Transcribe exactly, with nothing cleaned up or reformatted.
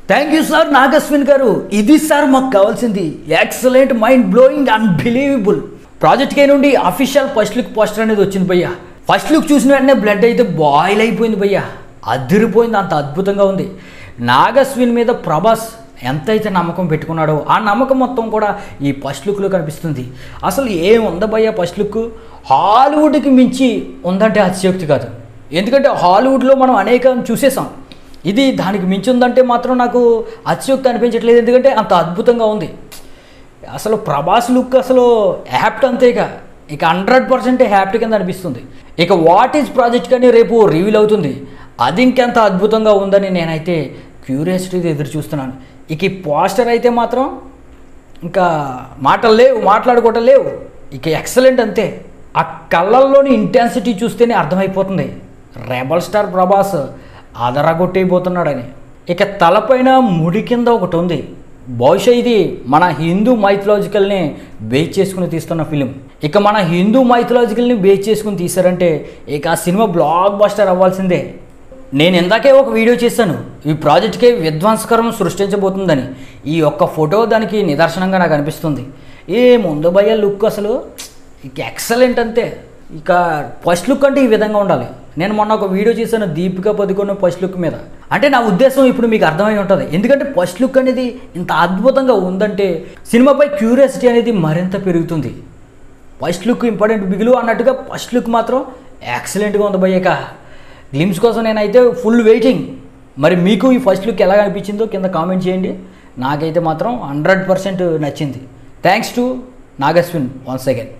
Thank you sir Nag Ashwin గారు. ఇది sir మాకు కావాల్సింది. Excellent, mind blowing, unbelievable. Project K నుండి అఫీషియల్ ఫస్ట్ లుక్ పోస్టర్ అనేది వచ్చింది భయ్యా. ఫస్ట్ లుక్ చూసిన వెంటనే బ్లడ్ అయితే బాయిల్ అయిపోయింది భయ్యా. అదిరిపోయింది, అంత అద్భుతంగా ఉంది. నాగశ్విన్ మీద ప్రభాస్ ఎంతైతే నమ్మకం పెట్టుకున్నాడో ఆ నమ్మకం మొత్తం కూడా ఈ ఫస్ట్ లుక్లో కనిపిస్తుంది. అసలు ఏముందా భయ్యా ఫస్ట్ లుక్, హాలీవుడ్కి మించి ఉందంటే అతిశయోక్తి కాదు. ఎందుకంటే హాలీవుడ్లో మనం అనేకం చూసేసాం. ఇది దానికి మించి ఉందంటే మాత్రం నాకు అతిశయోక్తి అనిపించట్లేదు, ఎందుకంటే అంత అద్భుతంగా ఉంది. అసలు ప్రభాస్ లుక్ అసలు యాప్ట్ అంతే, ఇక ఇక హండ్రెడ్ పర్సెంట్ హ్యాప్ట్ కింద అనిపిస్తుంది. ఇక వాట్ ఈజ్ ప్రాజెక్ట్ కానీ రేపు రివీల్ అవుతుంది, అది ఇంకెంత అద్భుతంగా ఉందని నేనైతే క్యూరియాసిటీతో ఎదురు చూస్తున్నాను. ఇక ఈ పోస్టర్ అయితే మాత్రం ఇంకా మాటలు లేవు, మాట్లాడుకోవటం లేవు, ఇక ఎక్సలెంట్ అంతే. ఆ కళ్ళల్లోని ఇంటెన్సిటీ చూస్తేనే అర్థమైపోతుంది రెబల్ స్టార్ ప్రభాస్ అదరగొట్టేయబోతున్నాడని. ఇక తలపైన ముడి కింద ఒకటి ఉంది, బహుశా ఇది మన హిందూ మైథలాజికల్ని బేస్ చేసుకుని తీస్తున్న ఫిలిం. ఇక మన హిందూ మైథలాజికల్ని బేస్ చేసుకుని తీశారంటే ఇక ఆ సినిమా బ్లాక్ బస్టర్ అవ్వాల్సిందే. నేను ఇందాకే ఒక వీడియో చేశాను, ఈ ప్రాజెక్ట్కే విధ్వంసకరం సృష్టించబోతుందని. ఈ ఒక్క ఫోటో దానికి నిదర్శనంగా నాకు అనిపిస్తుంది. ఏ ముందు భయ్య లుక్ అసలు ఇక ఎక్సలెంట్ అంతే. ఇక ఫస్ట్ లుక్ అంటే ఈ విధంగా ఉండాలి. నేను మొన్న ఒక వీడియో చేశాను దీపికా పదుకొన్న ఫస్ట్ లుక్ మీద. అంటే నా ఉద్దేశం ఇప్పుడు మీకు అర్థమై ఉంటుంది, ఎందుకంటే ఫస్ట్ లుక్ అనేది ఇంత అద్భుతంగా ఉందంటే సినిమాపై క్యూరియాసిటీ అనేది మరింత పెరుగుతుంది. ఫస్ట్ లుక్ ఇంపార్టెంట్ బిగులు అన్నట్టుగా ఫస్ట్ లుక్ మాత్రం ఎక్సలెంట్గా ఉంది భయ్యక. గ్లిమ్స్ కోసం నేనైతే ఫుల్ వెయిటింగ్. మరి మీకు ఈ ఫస్ట్ లుక్ ఎలా అనిపించిందో కింద కామెంట్ చేయండి. నాకైతే మాత్రం హండ్రెడ్ పర్సెంట్ నచ్చింది. Thanks to Nag Ashwin once again.